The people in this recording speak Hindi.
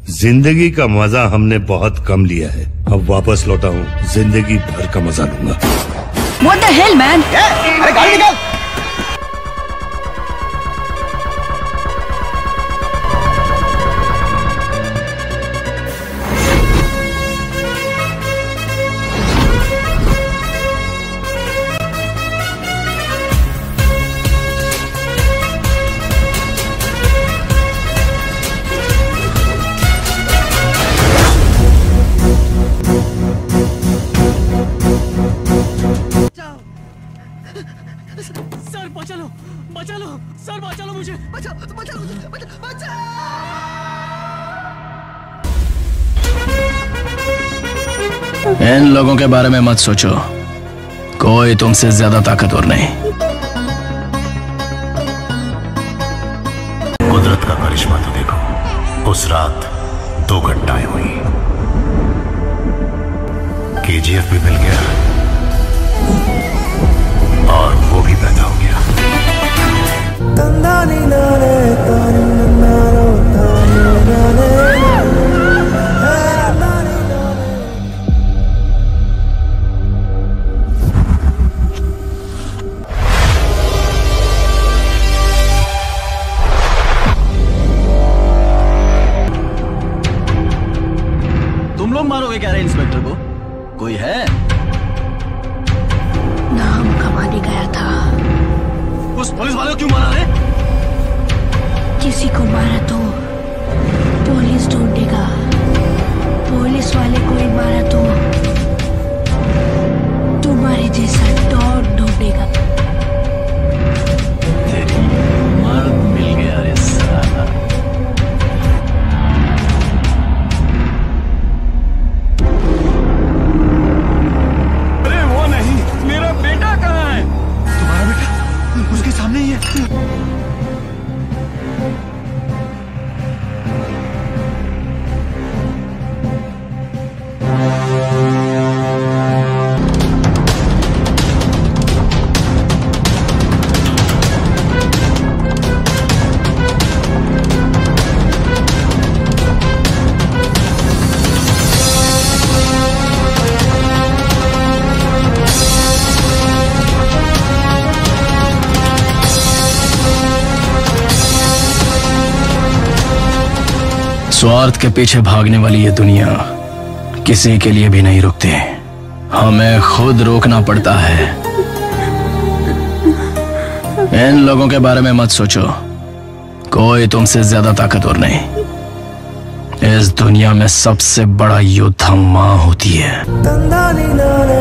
जिंदगी का मजा हमने बहुत कम लिया है, अब वापस लौटा हूँ, जिंदगी भर का मजा लूंगा। What the hell, man? अरे गाड़ी निकाल। सर बचा लो सर, बचा लो मुझे, बचा। इन लोगों के बारे में मत सोचो, कोई तुमसे ज्यादा ताकतवर नहीं। कुदरत का करिश्मा तो देखो, उस रात 2 घटनाएं हुई। केजीएफ भी मिल गया और वो भी पैदा हो गया। तुम लोग मारोगे क्या रे इंस्पेक्टर को? कोई है? नाम कमाने गया था। उस पुलिस वाले को क्यों मारा रे? किसी को मारा तो पुलिस ढूंढेगा, पुलिस वाले को ही मारा तो तुम्हारे जैसा डॉन ढूंढेगा। मर्द मिल गया रे साला। अरे वो नहीं, मेरा बेटा कहाँ है? तुम्हारा बेटा उसके सामने ही है। स्वार्थ के पीछे भागने वाली ये दुनिया किसी के लिए भी नहीं रुकती, हमें खुद रोकना पड़ता है। इन लोगों के बारे में मत सोचो, कोई तुमसे ज्यादा ताकतवर नहीं। इस दुनिया में सबसे बड़ा योद्धा माँ होती है।